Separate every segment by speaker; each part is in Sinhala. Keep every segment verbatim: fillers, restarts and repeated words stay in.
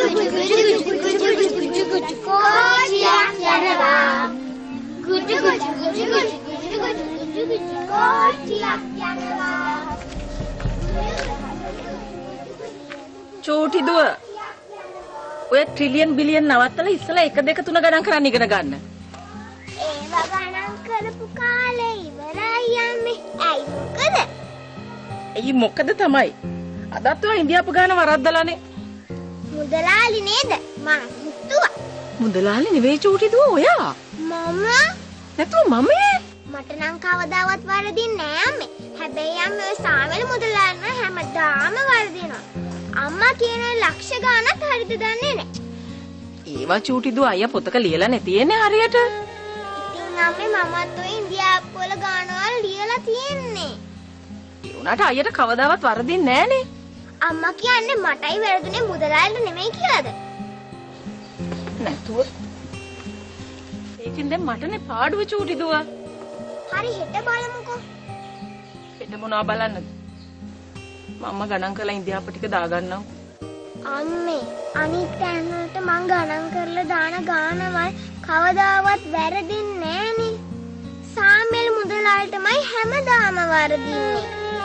Speaker 1: චෝටි දුව ඔය ට්‍රිලියන් බිලියන් නවත්තලා ඉස්සලා එක දෙක තුන ගණන් කරන්න ඉගෙන ගන්න.
Speaker 2: ඒවා ගණන් කරපු කාලේ ඉවරයි අම්මේ. ඇයි මොකද?
Speaker 1: එයි මොකද තමයි. අදත් ඔය ඉන්දියාපු ගාන වරද්දලානේ.
Speaker 2: මුදලාලි නේද? මං හිතුවා.
Speaker 1: මුදලාලි නෙවෙයි චෝටි දුව ඔයා.
Speaker 2: මම
Speaker 1: නැතුව මමේ.
Speaker 2: මට නම් කවදාවත් වරදින්නේ නෑ අම්මේ. හැබැයි අම්මේ ඔය සාමල මුදලාන්න හැමදාම වරදිනවා. අම්මා කියන ලක්ෂ ගානක් හරිද දන්නේ නෑ.
Speaker 1: ඒවා චූටි දුව අයියා පොතක ලියලා නැතිනේ හරියට.
Speaker 2: ඉතින් අම්මේ මමත් ඔය ඉන්දියාප්පු වල ගානවල ලියලා තියෙන්නේ.
Speaker 1: ඒ උනාට අයියට කවදාවත් වරදින්නේ නෑනේ.
Speaker 2: අම්මා කියන්නේ මටයි වැරදුනේ මුදලාලට නෙමෙයි කියලාද?
Speaker 1: නැතුව. ඒකින් දැන් මටනේ පාඩුව චූටි දුව.
Speaker 2: හරි හෙට බලමුකෝ.
Speaker 1: හෙට මොනවා බලන්නද? මම්ම ගණන් කරලා ඉන්දියාප්පු ටික දාගන්නම්.
Speaker 2: අම්මේ අනිත් තැන් වලට මං ගණන් කරලා දාන ගානවල් කවදාවත් වැරදින්නේ නෑනේ. සාමෙල් මුදලාලටමයි හැමදාම වරදින්නේ.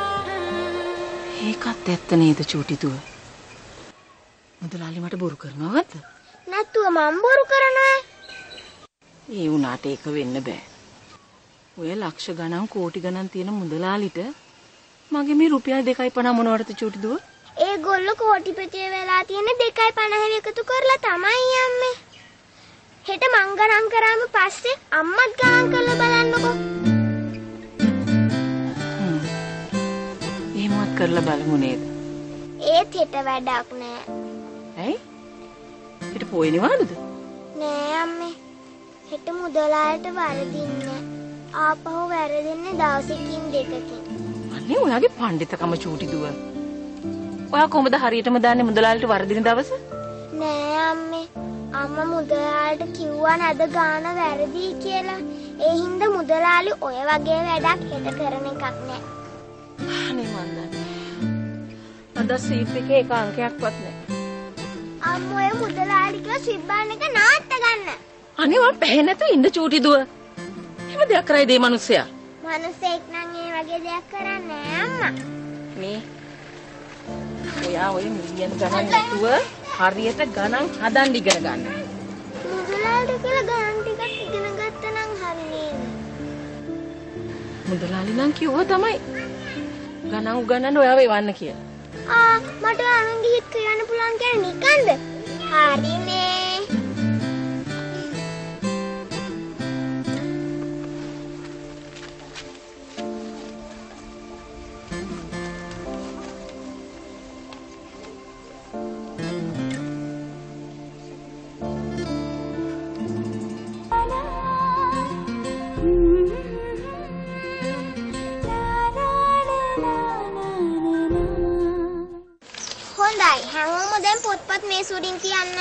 Speaker 1: ඒකත් ඇත්ත නේද චූටි දුව? මුදලාලි මට බොරු කරනවද?
Speaker 2: නැතුව මම බොරු කරනවා.
Speaker 1: ඒ උනාට ඒක වෙන්න බෑ. ඔය ලක්ෂ ගණන් කෝටි ගණන් තියෙන මුදලාලිට මගේ මේ රුපියල් දෙකයි පනහ මොනවටද චූටි දුව?
Speaker 2: ඒගොල්ලෝ කෝටිපතිය වෙලා තියෙන දෙකයි පනහ එකතු කරලා තමයි යන්නේ. හෙට මං ගණන් කරාම පස්සේ අම්මත් ගණන් කරලා බලන්නකෝ.
Speaker 1: හ්ම්. එහෙමත් කරලා බලමු නේද?
Speaker 2: ඒත් හෙට වැඩක් නෑ.
Speaker 1: ඇයි? හෙට පොයනවද?
Speaker 2: නෑ අම්මේ. හෙට මුදලාලට වරදින්නේ. ආපහු වැරදින්නේ දවසකින් දෙකකින්.
Speaker 1: අනේ ඔයාගේ පඬිතකම චූටි දුව. ඔයා කොහොමද හරියටම දන්නේ මුදලාලිට වරදින දවස?
Speaker 2: නෑ අම්මේ. අම්මා මුදලාලිට කිව්වා නේද ගාන වැරදි කියලා. ඒ හින්දා මුදලාලි ඔය වගේ වැඩක් හෙට කරන එකක් නෑ.
Speaker 1: අනේ මන් දන්නේ. අද සීට් එකේ එක අංකයක්වත් නෑ.
Speaker 2: අම්මෝ ඔය මුදලාලිගේ සිබ්බන් එක නාට්ට ගන්න.
Speaker 1: අනේ ඔයා පැහැ නැතුව ඉන්න චූටි දුව. එහෙම දෙයක් කරයිද මේ මිනිස්සයා?
Speaker 2: මිනිස්සෙක් නම් ඒ වගේ දෙයක් කරන්නේ නෑ අම්මා.
Speaker 1: මේ ඔයා ඔය මිලියන ගණන් නැතුව හරියට ගණන් හදන්න ඉගෙන ගන්න.
Speaker 2: මුදලාලිට කියලා ගණන් ටිකක් ඉගෙන ගත්තා නම් හරි නේද?
Speaker 1: මුදලාලි නම් කිව්වා තමයි ගණන් උගන්නන්න ඔයාව එවන්න කියලා.
Speaker 2: ආ මට අනුන්ගේ හිත කියන්න පුළුවන් කියන්නේ නිකන්ද? හරිනේ. හොඳයි හැමෝම දැන් පොත්පත් මේ සුඩින් කියන්න.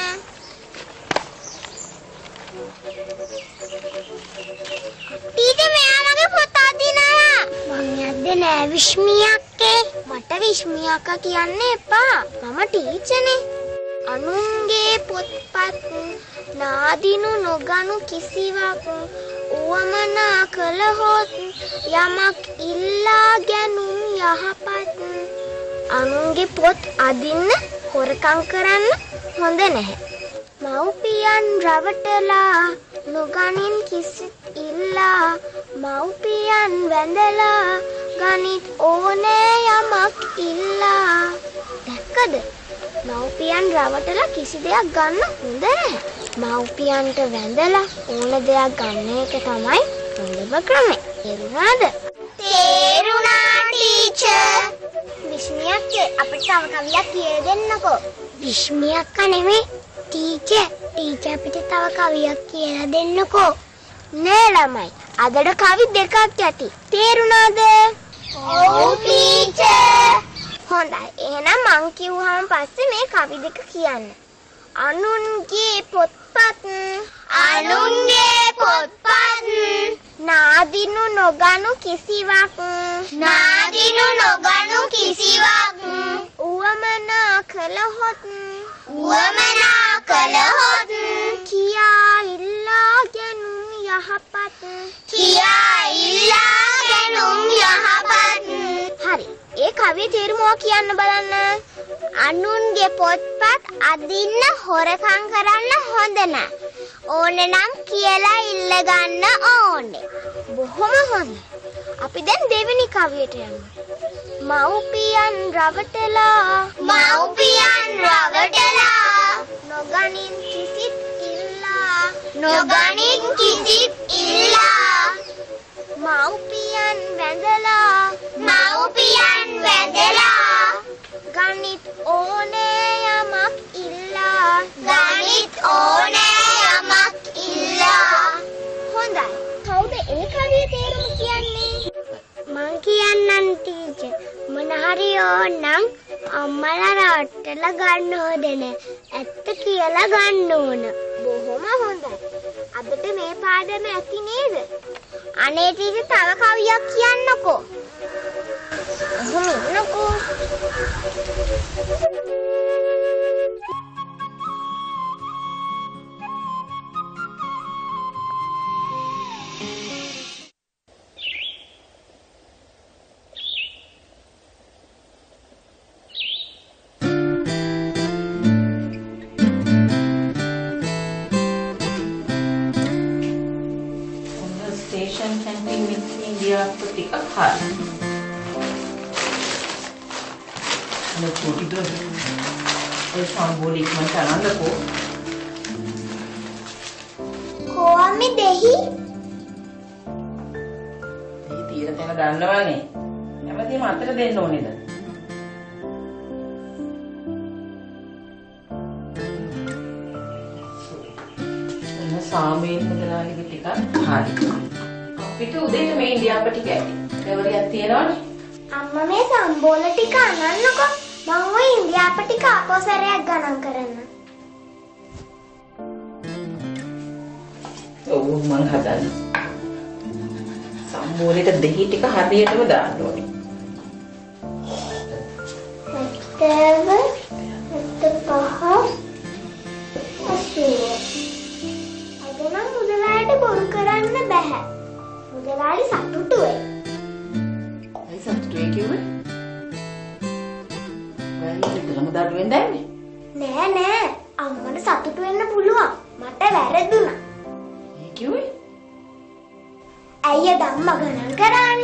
Speaker 2: ටීචර් මෙයාලගේ පොත් අදිනවා. මං යද්දේ නෑ විශ්මී අක්කේ. මට විශ්මී අක්කා කියන්න එපා. මම ටීචර්නේ. අනුන්ගේ පොත්පත් නාදිනු නොගනු කිසිවක් උවමනා කළහොත් යමක් ඉල්ලා ගැනුම් යහපත්. අනුන්ගේ පොත් අදින්න හොරකම් කරන්න හොඳ නැහැ. මව්පියන් රවටලා නොගනින් කිසිත් ඉල්ලා මව්පියන් වැඳලා ගනිත් ඕනෑ යමක් ඉල්ලා. දැක්කද? මව්පියන් රවටලා කිසි දෙයක් ගන්න හොඳ නැහැ. මව්පියන්ට වැඳලා ඕන දෙයක් ගන්න එක තමයි හොඳම ක්‍රමය. තේරුණාද? තේරුණා ටීචර්. විශ්මී අක්කේ අපිට තව කවියක් කියලා දෙන්නකෝ. විශ්මී අක්කා නෙමෙයි ටීචර්. ටීචර් අපිට තව කවියක් කියලා දෙන්නකෝ. නෑ ළමයි. අදට කවි දෙකක් යටි. තේරුණාද? ඔව් ටීචර්. හොඳයි. එහෙනම් මං කිව්වම පස්සේ මේ කවි දෙක කියන්න. අනුන්ගේ පොත්පත් අනුන්ගේ පොත්පත් නාදිනු නොගනු කිසිවක් නාදිනු නොගනු කිසිවක් උවමනා කළහොත් උවමනා කවිය තේරුම කියන්න බලන්න. අනුන්ගේ පොත්පත් අදින්න හොරකම් කරන්න හොඳ නැහැ. ඕනේ නම් කියලා ඉල්ල ගන්න ඕනේ. බොහොම හොඳයි. අපි දැන් දෙවෙනි කවියට යමු. මව්පියන් රවටලා මව්පියන් රවටලා නොගනින් කිසිත් ඉල්ලා නොගනින් කිසිත් ඉල්ලා මව්පියන් වැඳලා මව්පියන් වැඳලා ගනිත් ඕනේ යමක් ඉල්ලා ගනිත් ඕනේ යමක් ඉල්ලා. හොඳයි. කවුද ඒ කවිය තේරුම කියන්නේ? මං කියන්නම් ටීචර්. මොන හරි ඕනනම් අම්මලා රවට්ටලා ගන්න හොදන. ඇත්ත කියලා ගන්න ඕන. බොහොම හොඳයි. අදට මේ පාඩම ඇති නේද? අනේ ටීචර් තව කවියක් කියන්නකෝ. අහම ඉන්නකෝ.
Speaker 1: ටිකක් හරි. අනේ චෝටි දොර. ඒ සම්බෝලික් මට අනන්නකෝ.
Speaker 2: කොහොමද දෙහි?
Speaker 1: දෙහි తీර තැන ගන්නවනේ. හැමදේම අතට දෙන්න ඕනේද? ඔන්න සාමේන් මුදලාලිගේ ටිකක් හරි. පිට උදේට මේ ඉන්දියාප ටික ඇති. දෙවරියක් තියෙනවනේ.
Speaker 2: අම්මා මේ සම්බෝල ටික අනන්නකො. මම ওই ඉන්දියාප ටික ආපෝසරයක් ගණන් කරන්න.
Speaker 1: ඔව් මං හදන්න. සම්බෝලෙට දෙහි ටික හරියටම දාන්න ඕනේ.
Speaker 2: දෙව දෙපහ අසුව. අදනම් මුදලාට බොරු කරන්න බෑ. මුදලාලි සතුටුයි.
Speaker 1: ඇයි සතුටුයි කිව්වේ? ඔයාලා විතරම දඩුවෙන් දැම්මේ?
Speaker 2: නෑ නෑ. අම්මට සතුටු වෙන්න පුළුවන්. මට වැරදුනා.
Speaker 1: ඒ කිව්වේ?
Speaker 2: අයියා ධම්ම ගණන් කරානේ.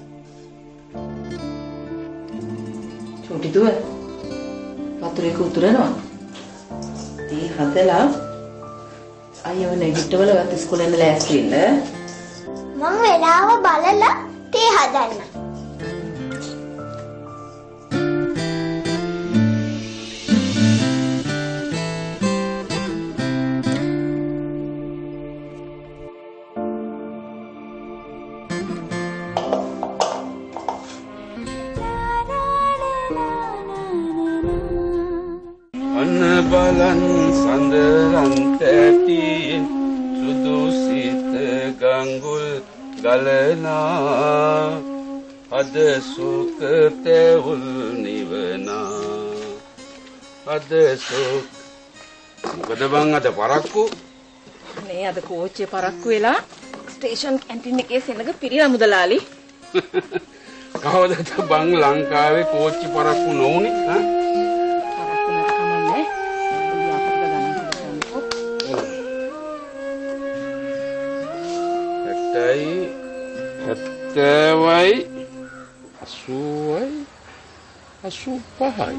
Speaker 1: චෝටි දුව. වතුරේක උතුරනවා. ඒ හදලා අයියව නැගිටවල වත් ඉස්කෝලේ යන්න ලෑස්ති වෙන්න.
Speaker 2: මං වෙලාව බලලා තේ හදන්න.
Speaker 3: අන්න බලන් සඳරන් තැටි සුදු සිත ගඟුල් ගලනා අද සුඛ තෙවුල් නිවනා අද සුඛ මොකද බං අද පරක්කු
Speaker 1: මේ අද කෝච්චිය පරක්කු වෙලා ස්ටේෂන් කැන්ටින් එකේ සෙනඟ පිරිලා මුදලාලි.
Speaker 3: කවදද බං ලංකාවේ කෝච්චි පරක්කු නොවුනේ ඈ?
Speaker 1: පරක්කු නැත්කමන්නේ. ඉන්දියාපට ගණන් කරගන්නකො.
Speaker 3: ඇත්තයි ඇත්තවයි අසූවයි අසූ පහයි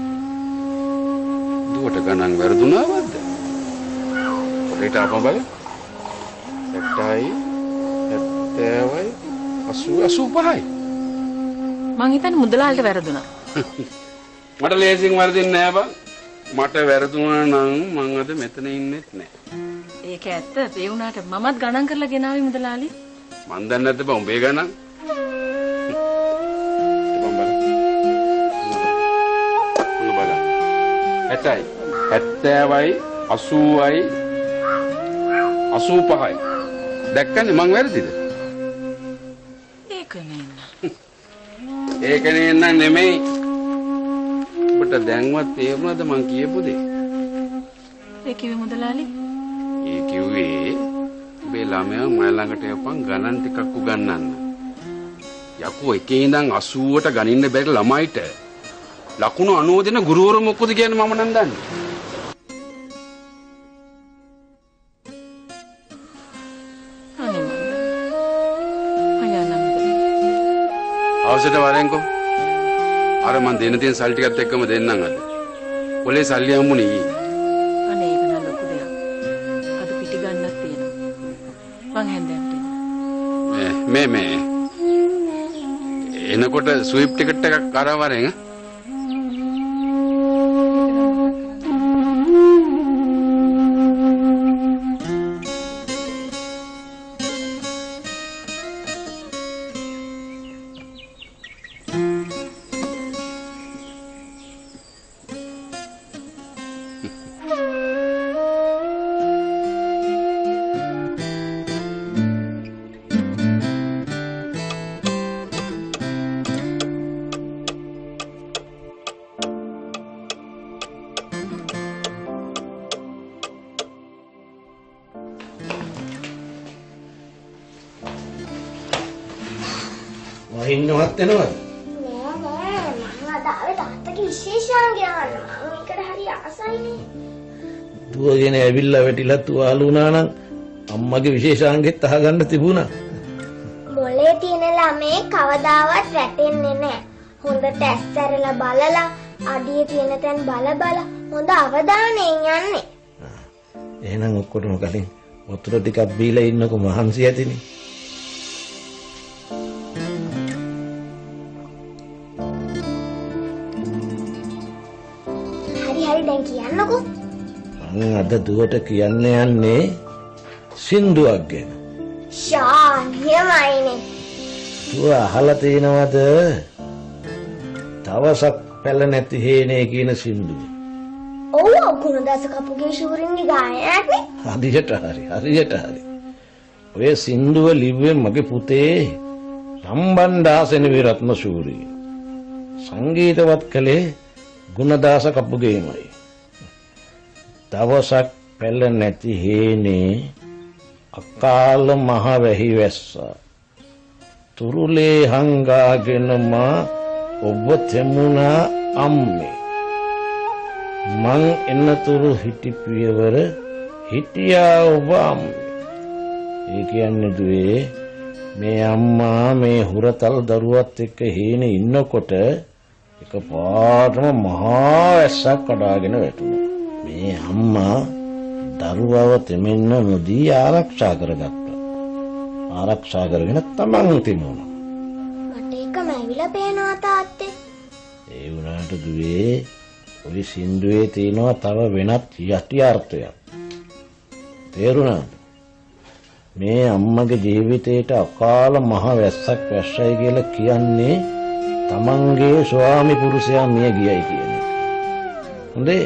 Speaker 3: දුවට ගණන් වැරදුනාවද? පොඩේට අපම බලන්න. ඇත්තයි ඇත්තවයි අසූ අසූ පහයි.
Speaker 1: මං හිතන්නේ මුදලාලට වැරදුනා.
Speaker 3: මට ලේසියෙන් වරදින්නේ නෑ බං. මට වැරදුනා නම් මං අද මෙතන ඉන්නෙත් නෑ.
Speaker 1: ඒක ඇත්ත. ඒ වුණාට මමත් ගණන් කරලා ගෙනාවේ මුදලාලි.
Speaker 3: මන් දන්නේ නැද්ද බං උඹේ ගණන්? බං බලන්න. උඹ බලන්න. ඇත්තයි. ඇත්තවයි අසූවයි අසූ පහයි. දැක්කනේ මං වැරදිද?
Speaker 1: ඒක නෙන්න.
Speaker 3: ඒක නෙන්න නෙමෙයි. ඔබට දැන්වත් තේරුණාද මං කියපු දේ?
Speaker 1: ඒ කිව්වේ මුදලාලි?
Speaker 3: ඒ කිව්වේ ඔබේ ළමයා මම ළඟට යපන් ගණන් ටිකක් උගන්වන්න. යකෝ එකේ ඉඳන් අසූවට ගනින්න බැරි ළමයිට ලකුණු අනූව දෙන ගුරුවරු මොකද කියන්නේ මම නම් දන්නේ.
Speaker 1: අනේ මන්ද. අයනම්ද.
Speaker 3: අවශ්‍යට වරෙන්කෝ. අර මන් දෙන්න තියෙන සල්ලි ටිකත් එක්කම දෙන්නම් අද. පොලේ සල්ලි හම්බුනේ ඊ.
Speaker 1: අනේ ඒක නම් ලොකු දෙයක්. අද පිටි ගන්නත් තියෙනවා. මං හන්දෑන්ට එන්න.
Speaker 3: මේ මේ එනකොට ස්විප් ටිකට් එකක් අරන් වරෙන්.
Speaker 4: ඉන්නවත් වෙනවද?
Speaker 2: නෑ නෑ මම අද ආවේ තාත්තගේ විශේෂාංගය අහන්න. මම ඒකට හරි ආසයිනේ.
Speaker 4: දුවගෙන ඇවිල්ලා වැටිලා තුවාල වුණා නම් අම්මගේ විශේෂාංගෙත් අහගන්න තිබුණා.
Speaker 2: මොලේ තියෙන ළමේ කවදාවත් වැටෙන්නේ නෑ. හොඳට ඇස්සරලා බලලා අඩියේ තියෙන තැන් බල බල හොඳ අවධානයෙන් යන්නේ.
Speaker 4: එහෙනම් ඔක්කොටම කලින් වතුර ටිකක් බීලා ඉන්නකො මහන්සි ඇතිනේ.
Speaker 2: දැන් කියන්නකෝ.
Speaker 4: මම අද දුවට කියන්න යන්නේ සින්දුවක් ගැන.
Speaker 2: ශාන්‍යමයිනේ.
Speaker 4: දුව අහලා තියෙනවද? තවසක් පැල නැති හේනේ කියන සින්දුව.
Speaker 2: ඔව් ගුණදාස කපුගේ ශූරින්ගේ ගායනයක්නේ.
Speaker 4: හරියට හරි හරියට හරි. ඔය සින්දුව ලිව්වේ මගේ පුතේ සම්බන්ධාසන විරත්න ශූරිය. සංගීතවත් කළේ ගුණදාස කපුගේමයි. දවසක් පැල නැති හේනේ අකාල මහ වැහි වැස්සා තුරුලේ හංගාගෙන මා ඔබ තෙමුණා අම්මේ මං එන්නතුරු හිටි පියවර හිටියා ඔබ අම්මේ. ඒ කියන්නේ දුවේ මේ අම්මා මේ හුරතල් දරුවත් එක්ක හේනේ ඉන්නකොට එක පාටම මහා වැස්සක් කඩාගෙන වැටුණා. මේ අම්මා දරුවව තෙමෙන්න නොදී ආරක්ෂා කරගත්තා. ආරක්ෂා කරගෙන තමන් තිනුණා.
Speaker 2: මට ඒකම ඇවිල්ලා පේනවා තාත්තේ.
Speaker 4: ඒ වුණාට දුවේ ඔය සින්දුවේ තියෙනවා තව වෙනත් යටි අර්ථයක්. තේරුණාද? මේ අම්මගේ ජීවිතේට අකාල මහ වැස්සක් වැස්සයි කියලා කියන්නේ තමන්ගේ ස්වාමි පුරුෂයා මිය ගියයි කියන එක. හොඳේ.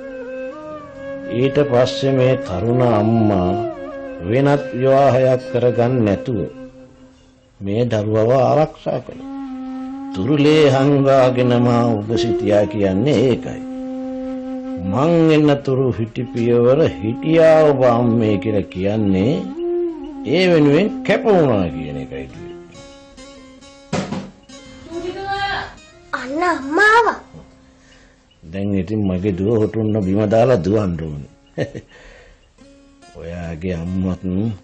Speaker 4: ඊට පස්සේ මේ තරුණ අම්මා වෙනත් විවාහයක් කරගන්න නැතුව මේ දරුවව ආරක්ෂා කළා. තුරුලේ හංගාගෙන මා ඔබ සිටියා කියන්නේ ඒකයි. මං එන්නතුරු හිටි පියවර හිටියා ඔබ අම්මේ කියලා කියන්නේ ඒ වෙනුවෙන් කැප වුණා කියන එකයි කිව්වේ.
Speaker 2: අන්න අම්මාව.
Speaker 4: දැන් ඉතින් මගේ දුව හොටුන්න බිම දාලා දුවන්න ඕනේ. ඔයාගේ අම්මත්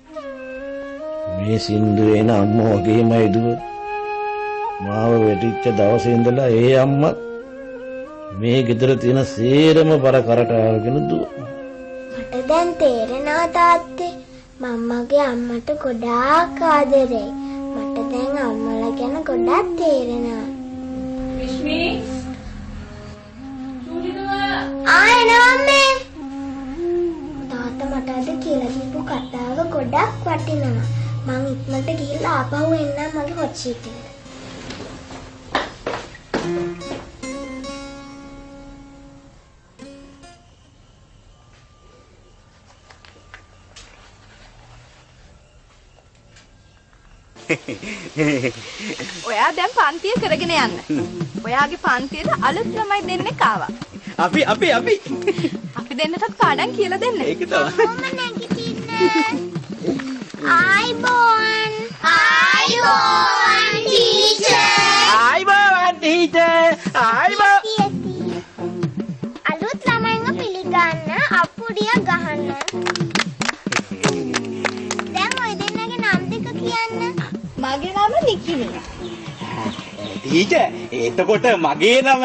Speaker 4: මේ සින්දුවේ න අම්මා වගේමයි දුව. මාව වෙටිච්ච දවසේ ඉඳලා ඒ අම්මත් මේ ගෙදර තියෙන සේරම බර කරට අරගෙන දුව.
Speaker 2: මට දැන් තේරෙනවා තාත්තේ මම්මගේ අම්මට ගොඩාක් ආදරෙයි. මට දැන් අම්මලා ගැන ගොඩක් තේරෙනවා.
Speaker 1: විශ්මී
Speaker 2: ආයෙනවම්මේ තාත්තා මට අද කියලා දීපු කතාව ගොඩක් වටිනවා. මං ඉක්මනට ගිහිල්ලා ආපහු එන්නම් මගේ හොට් ෂීට් එකට.
Speaker 5: ඔයා දැන් පන්තිය කරගෙන යන්න. ඔයාගේ පන්තියට අලුත් ළමයි දෙන්නෙක් ආවා.
Speaker 6: අපි අපි අපි
Speaker 5: අපි දෙන්නටත් පාඩම් කියලා දෙන්න.
Speaker 6: ඒක තමයි.
Speaker 2: මම නැගිටින්න. ආයිබෝන් ආයිබෝන් ටීචර්.
Speaker 6: ආයිබෝවන් ටීචර්. ආයිබෝ.
Speaker 2: අලුත් ළමයින්ව පිළිගන්න අප්පුඩිය ගහන්න. දැන් ඔය දෙන්නගේ නම් දෙක කියන්න.
Speaker 5: මගේ නම නිකිනි.
Speaker 6: ටීචර් එතකොට මගේ නම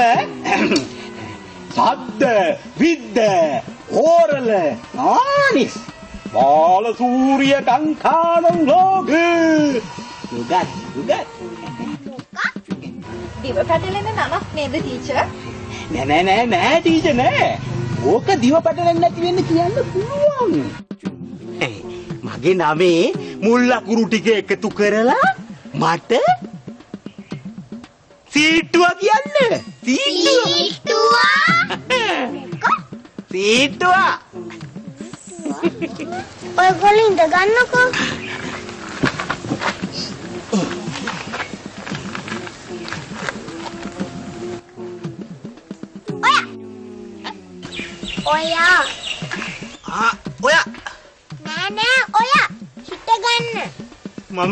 Speaker 6: සද්ද විද්ද ඕරල ආනිස් බාල සූර්ය කංකාණං ලෝක උගත් උගත්
Speaker 5: දිව පැටලෙන නමක් නේද ටීචර්?
Speaker 6: නෑ නෑ නෑ නෑ ටීචර් නෑ. ඕක දිව පැටලෙන්නේ නැති වෙන්න කියන්න පුළුවන්. මගේ නමේ මුල් ලකුණු ටික එකතු කරලා මට සීට්ටුවා කියන්න.
Speaker 2: සීට්ටුවා.
Speaker 6: සීට්ටුවා.
Speaker 2: ඔයගොල්ලෝ ඉඳ ගන්නකෝ. ඔයා.
Speaker 6: ආ ඔයා.
Speaker 2: නෑ නෑ ඔයා. හිට ගන්න.
Speaker 6: මම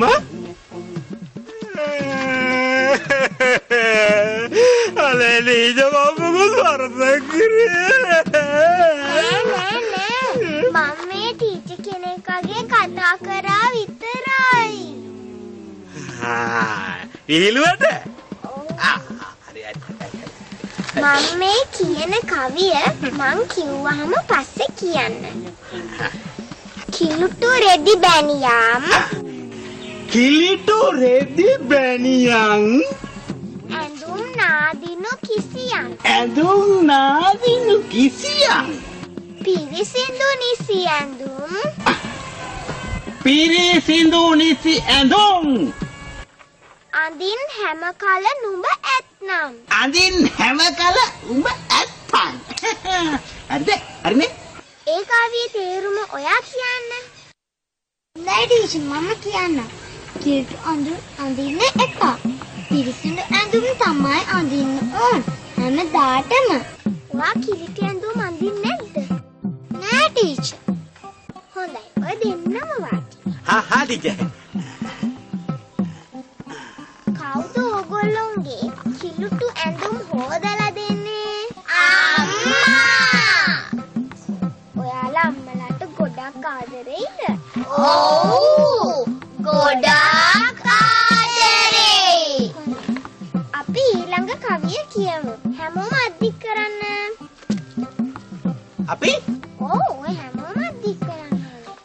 Speaker 6: අනේ නීජ මොකද වරදක් කරේ.
Speaker 2: නෑ නෑ නෑ. මම මේ ටීචර් කෙනෙක්ගේ කතා කරා විතරයි.
Speaker 6: ආ ඉහිලුවට? ආ හරි හරි.
Speaker 2: මම මේ කියන කවිය මං කිව්වහම පස්සේ කියන්න. කිලුටු රෙදි බැනියම්
Speaker 6: කිලිටු රෙදි බැනියන්
Speaker 2: ඇඳුම් නාදිනු කිසියම්
Speaker 6: ඇඳුම් නාදිනු කිසියම්
Speaker 2: පිරිසිදු නිසි ඇඳුම්
Speaker 6: පිරිසිදු නිසි ඇඳුම්
Speaker 2: අඳින් හැම කල නුඹ ඇත්නම්
Speaker 6: අඳින් හැම කල උඹ ඇත්තන්. හරිද? හරිනේ?
Speaker 2: ඒ කවියේ තේරුම ඔයා කියන්න. නෑ ටීචර් මම කියන්න. කිලුටු අඳුම් අඳින්න එපා. පිරිසිදු ඇඳුම් තමයි අඳින්න ඕන. හැමදාටම. ඔයා කිලුටු ඇඳුම් අඳින්නේ නැද්ද? නෑ ටීචර්. හොඳයි. ඔය දෙන්නම වාටි.
Speaker 6: හා හා ටීචර්.
Speaker 2: කවුද ඕගොල්ලෝගේ කිලුටු ඇඳුම් හොදලා දෙන්නේ? අම්මා! ඔයාලා අම්මලාට ගොඩක් ආදරෙයිද? ඔව්! ගොඩක් ආදරෙයි! අපි ඊළඟ කවිය කියමු. හැමෝම අද්දික් කරන්න.
Speaker 6: අපි?
Speaker 2: ඔව් ඔය හැමෝම අද්දික් කරන්න.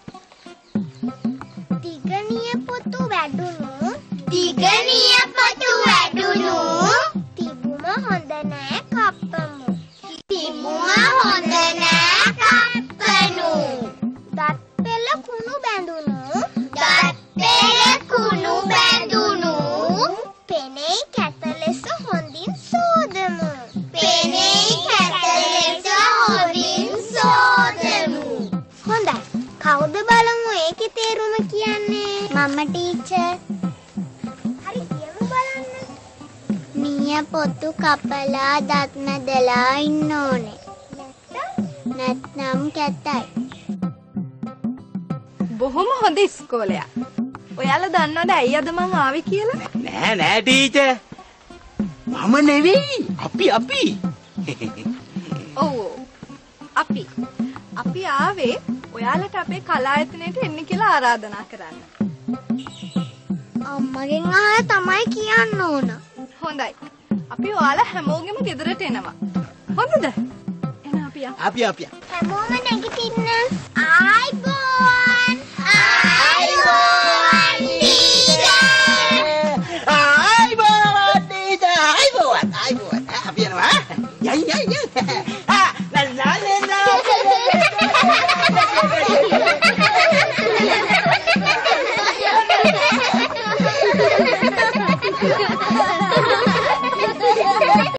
Speaker 2: දිගණිය පොතු වැඩුණු දිගණිය පොතු වැඩුණු තිබුම හොඳ නෑ කප්පමු තිබුම හොඳ නෑ කප්පනු දත් පෙළ කුණු බැඳුණු දත් පෙළ කුණු බැඳුණු පෙනෙයි කැත ලෙස හොඳින් සෝදමු පෙනෙයි කැත ලෙස හොඳින් සෝදමු. හොඳයි. කවුද බලමු ඒකේ තේරුම කියන්නේ? මම ටීචර්. හරි කියමු බලන්න. නිය පොතු කපලා දත් මැදලා ඉන්න ඕනේ. නැත්නම් කැතයි.
Speaker 5: බොහොම හොඳ ඉස්කෝලයක්. ඔයාලා දන්නවද ඇයි අද මං ආවේ කියලා?
Speaker 6: නෑ නෑ ටීචර්. මම නෙවෙයි. අපි අපි.
Speaker 5: ඔව් අපි අපි ආවේ ඔයාලට අපේ කලායතනයට එන්න කියලා ආරාධනා කරන්න.
Speaker 2: අම්මගෙන් අහලා තමයි කියන්න ඕන.
Speaker 5: හොඳයි. අපි ඔයාලා හැමෝගෙම ගෙදරට එනවා. හොඳද? එහෙනම් අපි යමු.
Speaker 6: අපි අපි.
Speaker 2: හැමෝම නැගිටින්න. ආයිබෝන්. ආයිබෝන් ටීචර්.
Speaker 6: ආයිබෝන් ටීචර්. ආයිබෝන්. ආයිබෝන්. අපි යනවා. යයි යයි යයි.